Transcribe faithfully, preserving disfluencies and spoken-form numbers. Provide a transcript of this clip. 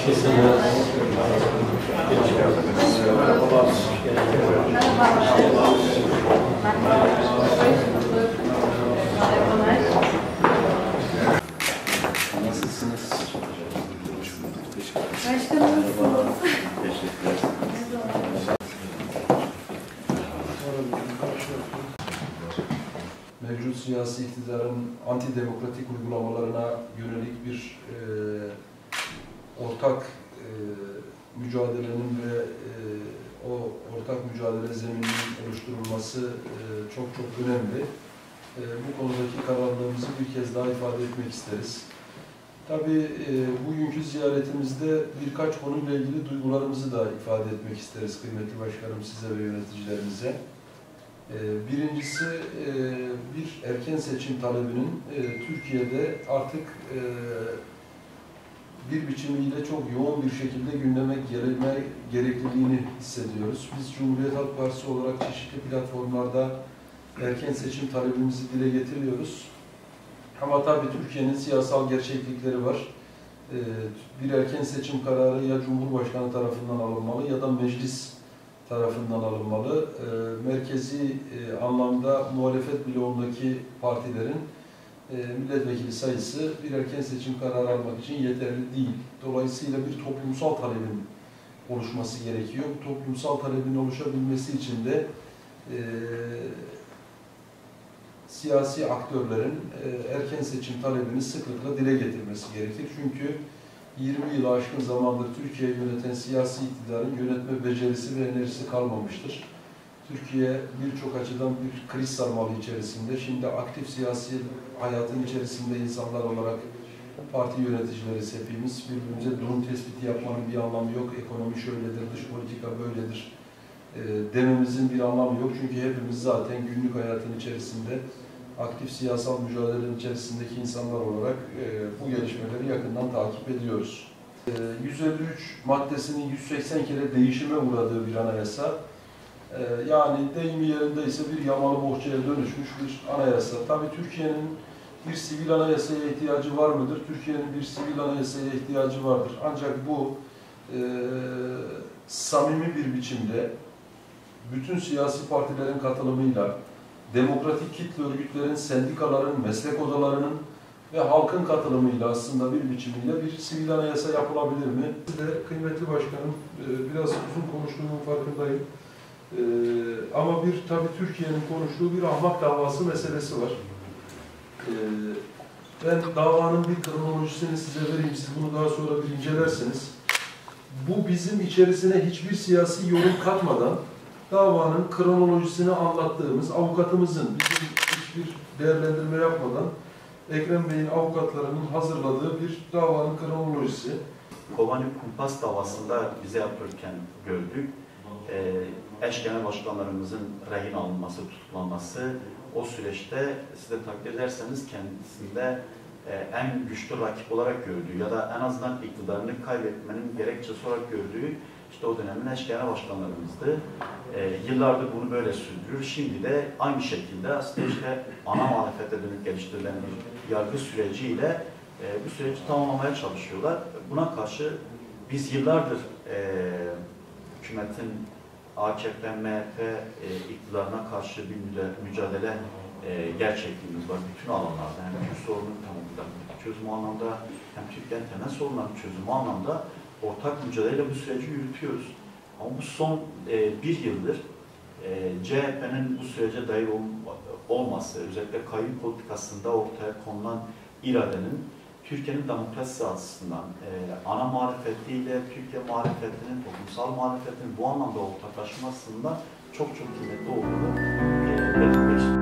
Nasılsınız? Başkanım. Teşekkürler. Mevcut siyasi iktidarın antidemokratik uygulamalarına yönelik bir e, ortak e, mücadelenin ve e, o ortak mücadele zemininin oluşturulması e, çok çok önemli. E, bu konudaki kararlılığımızı bir kez daha ifade etmek isteriz. Tabii e, bugünkü ziyaretimizde birkaç konuyla ilgili duygularımızı da ifade etmek isteriz kıymetli başkanım, size ve yöneticilerimize. Birincisi, bir erken seçim talebinin Türkiye'de artık bir biçimiyle çok yoğun bir şekilde gündeme gelme gerekliliğini hissediyoruz. Biz Cumhuriyet Halk Partisi olarak çeşitli platformlarda erken seçim talebimizi dile getiriyoruz. Ama tabii Türkiye'nin siyasal gerçeklikleri var. Bir erken seçim kararı ya Cumhurbaşkanı tarafından alınmalı ya da meclis tarafından alınmalı. E, merkezi e, anlamda muhalefet bloğundaki partilerin e, milletvekili sayısı bir erken seçim kararı almak için yeterli değil. Dolayısıyla bir toplumsal talebin oluşması gerekiyor. Bu toplumsal talebin oluşabilmesi için de e, siyasi aktörlerin e, erken seçim talebini sıklıkla dile getirmesi gerekir. Çünkü yirmi yılı aşkın zamandır Türkiye'yi yöneten siyasi iktidarın yönetme becerisi ve enerjisi kalmamıştır. Türkiye birçok açıdan bir kriz sarmalı içerisinde. Şimdi aktif siyasi hayatın içerisinde insanlar olarak parti yöneticileriz hepimiz. Birbirimize durum tespiti yapmanın bir anlamı yok. Ekonomi şöyledir, dış politika böyledir e, dememizin bir anlamı yok. Çünkü hepimiz zaten günlük hayatın içerisinde aktif siyasal mücadelenin içerisindeki insanlar olarak e, bu gelişmeleri yakından takip ediyoruz. E, yüz elli üç maddesinin yüz seksen kere değişime uğradığı bir anayasa, e, yani deyimi yerinde ise bir yamalı bohçaya dönüşmüş bir anayasa. Tabii Türkiye'nin bir sivil anayasaya ihtiyacı var mıdır? Türkiye'nin bir sivil anayasaya ihtiyacı vardır. Ancak bu e, samimi bir biçimde bütün siyasi partilerin katılımıyla, demokratik kitle örgütlerin, sendikaların, meslek odalarının ve halkın katılımıyla aslında bir biçimiyle bir sivil anayasa yapılabilir mi? Siz de kıymetli başkanım, biraz uzun konuştuğumun farkındayım. Ama bir tabii Türkiye'nin konuştuğu bir ahmak davası meselesi var. Ben davanın bir kronolojisini size vereyim, siz bunu daha sonra bir incelerseniz. Bu bizim içerisine hiçbir siyasi yorum katmadan davanın kronolojisini anlattığımız, avukatımızın bizim hiçbir değerlendirme yapmadan Ekrem Bey'in avukatlarının hazırladığı bir davanın kronolojisi. Kobani Kumpas davasında bize yapılırken gördük. Ee, eş genel başkanlarımızın rehin alınması, tutuklanması, o süreçte siz de takdir ederseniz kendisinde e, en güçlü rakip olarak gördüğü ya da en azından iktidarını kaybetmenin gerekçesi olarak gördüğü işte o dönemin eş genel başkanlarımızdı. E, yıllardır bunu böyle sürdürür. Şimdi de aynı şekilde aslında işte ana muhalefete dönük geliştirilen bir yargı süreciyle e, bu süreci tamamlamaya çalışıyorlar. Buna karşı biz yıllardır e, hükümetin A K P, M H P e, iktidarına karşı bir mücadele e, gerçekliğimiz var bütün alanlarda. Hem Kürt sorunun çözümü anlamda hem Türkiye'nin temel sorunların çözümü anlamda ortak mücadeleyle bu süreci yürütüyoruz. Ama bu son e, bir yıldır e, C H P'nin bu sürece dahil ol, olması, özellikle kayyum politikasında ortaya konulan iradenin Türkiye'nin demokrasi açısından e, ana muhalefetiyle Türkiye muhalefetinin, toplumsal muhalefetin bu anlamda ortaklaşmasında çok çok kıymetli olduğunu e, belirtmek istiyorum.